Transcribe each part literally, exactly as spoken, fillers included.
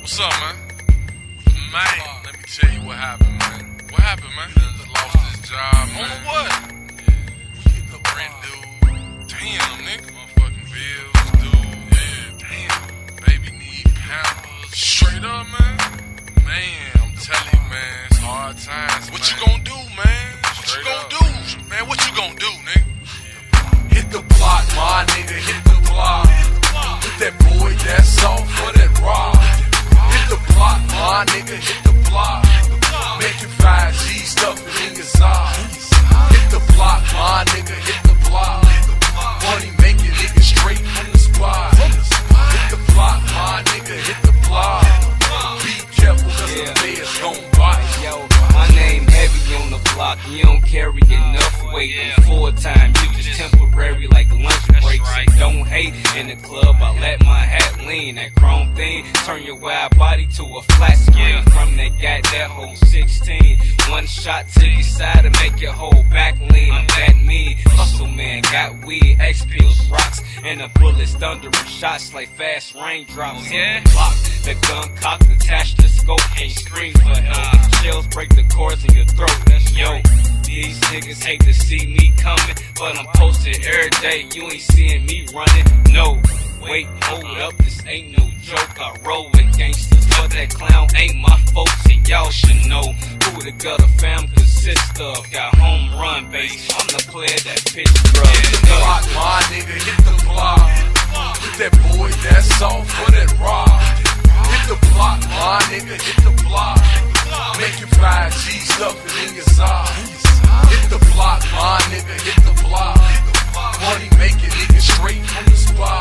What's up, man? Man, let me tell you what happened, man. What happened, man? Just lost this job, man. On what? Yeah. Hit the rent, dude. Damn, nigga. Motherfucking bills, dude. Yeah, damn. Baby need pampers. Straight up, man. Man, I'm telling you, man, it's hard times. What man. You gonna do, man? What Straight you gonna up. do? Man, what you gonna do, nigga? Yeah. Hit the block, my nigga, hit the block. With that boy that's off for that rock. Hit the block, my nigga, hit the block. Make you five G stuff in your size. Hit the block, my nigga, hit the block. Money making niggas straight from the spot. Hit the block, my nigga, hit the block. Be careful, cause yeah. the feds gon' bite. Yo, my name heavy on the block. You don't carry enough weight. Yeah. Full time, you just temporary like lunch breaks. Right. And don't hate in the club, I let my hat lean. That chrome thing, turn your wide body to a flat screen. From that got that whole sixteen. One shot to your side to make your whole back lean. I'm that mean. Hustle man, got weed, X pills, rocks, and the bullets thundering shots like fast raindrops. Yeah. Block, the gun cocked, attached to scope, can't scream for help. Shells break the cords in your throat. Yo, these niggas hate to see me coming, but I'm posted every day. You ain't seeing me running. No, wait, hold up, this ain't no joke. I roll with gangsters, but that clown ain't my folks, and y'all should know who the gutter fam consists of. Got home run base, I'm the player that pitch drugs. Hit the block, my nigga, hit the block. With that boy that's off for that rock. Hit the block, my nigga, hit the block. Make you five G stuff in your size. Hit the block, my nigga, hit the block. Money making niggas straight from the spot.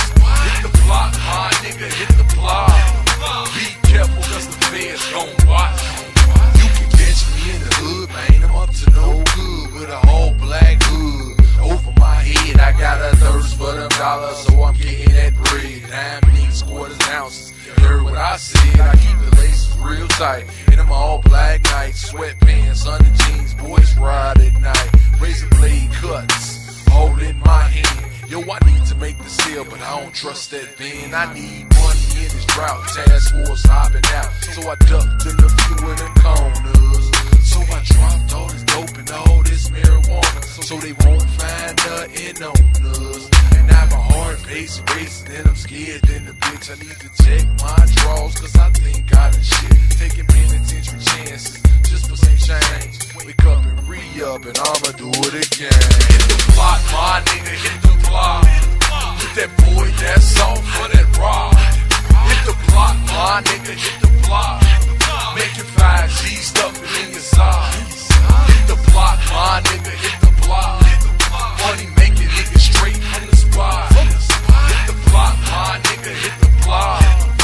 Hit the block, my nigga, hit the block. Be careful, cause the feds gon' watch. You can catch me in the hood, man, I'm up to no good. With a whole black hood over my head, I got a thirst for them dollars, so I'm getting that bread. Diamonds, quarters, ounces. You heard what I said, I keep the laces real tight. In them all black nights, sweatpants under jeans, boys ride at night. Razor blade cuts, all in my hand. Yo, I need to make the sale, but I don't trust that van. I need money in this drought, task force hopping out. So I ducked in a few of them corners. So I dropped all this dope and all this marijuana, so they won't find nothing on us. And I have a heart pace racing, and I'm scared than the bitch. I need to check my draws, cause I think I done shit. Taking penitentiary chances, just for some change. Wake up and re-up, and I'ma do it again. Hit the block, my nigga, hit the block. With that boy that's off for that rock. Hit the block, my nigga, hit the block. Make you five G stuff in your size. Hit the block, my nigga, hit the block. Money making niggas straight from the spot. Hit the block, my nigga, hit the block.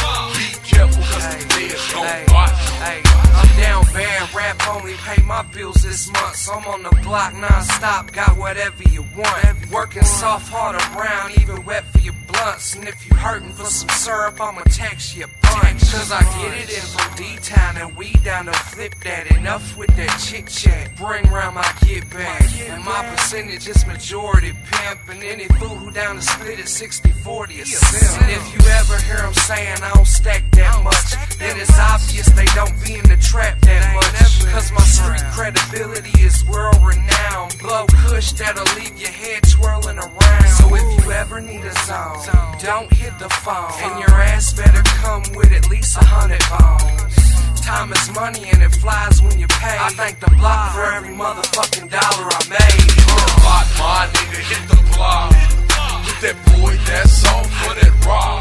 Be careful, cause the feds gon' watch. Hey, I'm down bad, rap only pay my bills this month, so I'm on the block non-stop, got whatever you want. Working soft, hard around, even wet for your blunts. And if you hurting for some syrup, I'ma text you a bunch. Cause I get it in from D-Town and we down to flip that. Enough with that chit-chat, bring round my get back. And my percentage is majority pimp, and any fool who down to split it sixty forty a simp. And if you ever hear them saying I don't stack that much, then it's obvious they don't be in the trap that much. Cause my street credibility is world renowned. Blow kush that'll leave your head twirling around. So if you ever need a zone, don't hit the phone, and your ass better come with at least a hundred bones. Time is money and it flies when you pay. I thank the block for every motherfucking dollar I made. Hit the block, my nigga, hit the block. With that boy that's off for that rock.